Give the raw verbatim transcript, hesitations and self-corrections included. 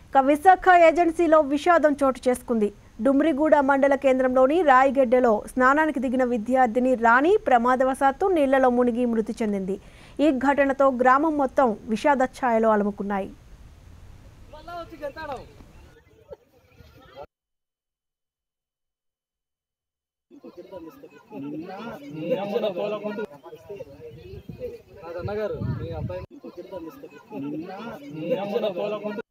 విశాఖ ఏజెన్సీలో విషాదం చోటు చేసుకుంది. డుమ్రిగూడ మండల కేంద్రంలోని రాయిగడ్డలో స్నానానికి దిగిన విద్యార్థిని రాణి ప్రమాదవశాత్తు నీళ్లలో మునిగి మృతి చెందింది. ఈ ఘటనతో గ్రామం మొత్తం విషాద ఛాయలో అలుముకున్నాయి. అన్నగారు మీ అబ్బాయి